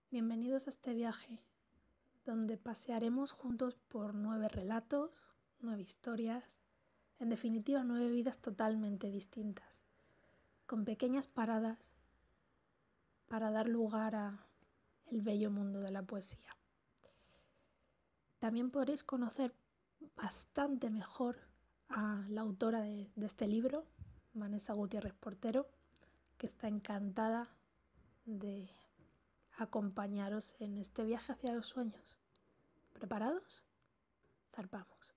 Bienvenidos a este viaje, donde pasearemos juntos por 9 relatos, 9 historias, en definitiva 9 vidas totalmente distintas, con pequeñas paradas para dar lugar a el bello mundo de la poesía. También podréis conocer bastante mejor a la autora de este libro, Vanessa Gutiérrez Portero, que está encantada de acompañaros en este viaje hacia los sueños. ¿Preparados? Zarpamos.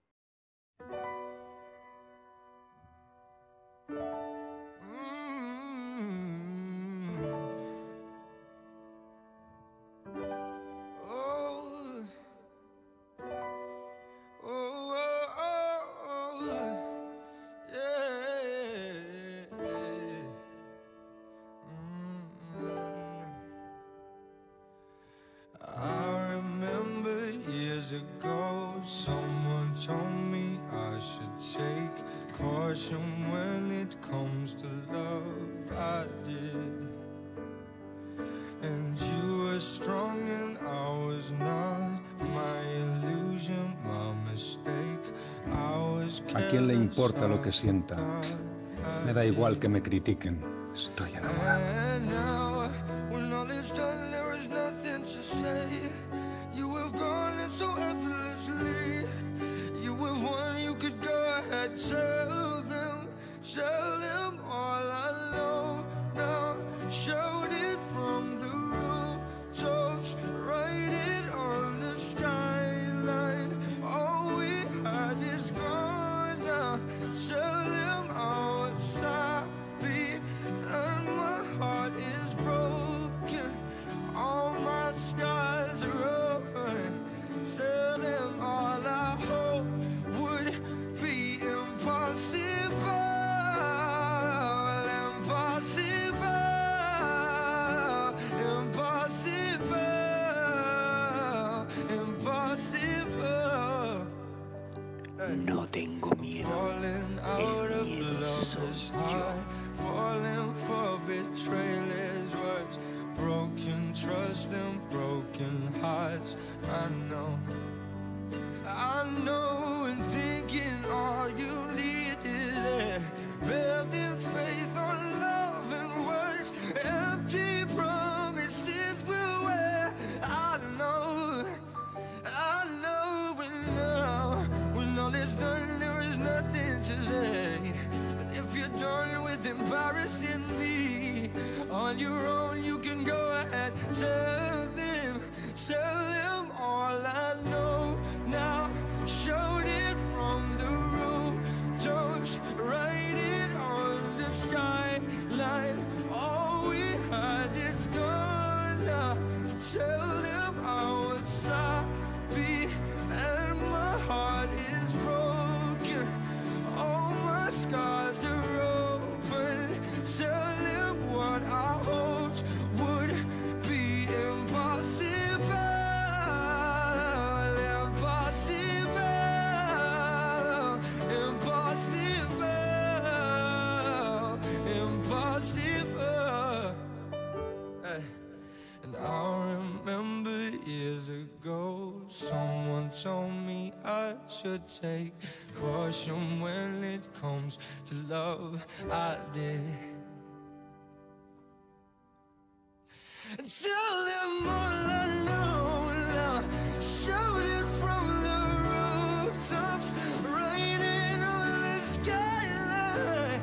Someone told me I should take caution when it comes to love. I did, and you were strong and I was not. My illusion, my mistake. ¿A quién le importa lo que sienta? Me da igual que me critiquen. Estoy enamorado. When all is done, there is nothing to say. You have gone so effortlessly. You have won, you could go ahead. Tell them all I know now. Shout it from the rooftops, write it on the skyline. All we had is gone now. Tell them I was happy and my heart is broken. All my scars are open. Tell them all I hope would be impossible. No tengo miedo, el miedo soy yo. Falling for betrayal is words. Broken trust and broken hearts. I know, and thinking all you need is air. Building faith on love and words. Empty promises will wear. I know, and now when all is done, there is nothing to say. And if you're done with embarrassing me on your own, you can go ahead. Tell them all I know now. Shout it from the rooftops, write it on the skyline. All we had is gone now. Tell them I was happy and my heart is broken. All my scars are open. Tell them what I hoped would be impossible. Impossible. And I remember years ago, someone told me I should take caution when it comes to love. I did. And tell them all I know now. Shout it from the rooftops, write it on the skyline.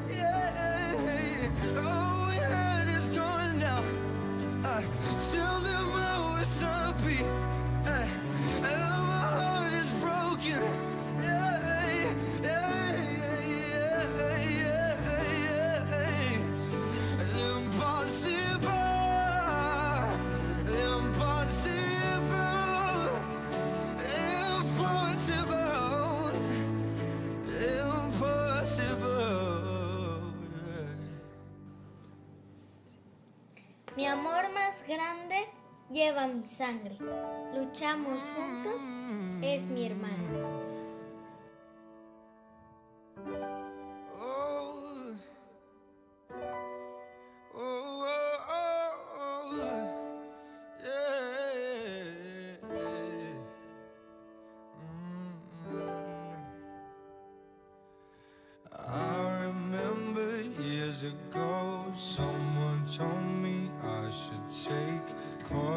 Yeah, all we had is gone now. Tell them I was happy, and my heart is broken. Mi amor más grande lleva mi sangre. Luchamos juntos, es mi hermano.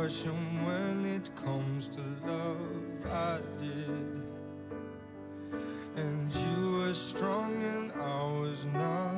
caution when it comes to love, I did. And you were strong and I was not.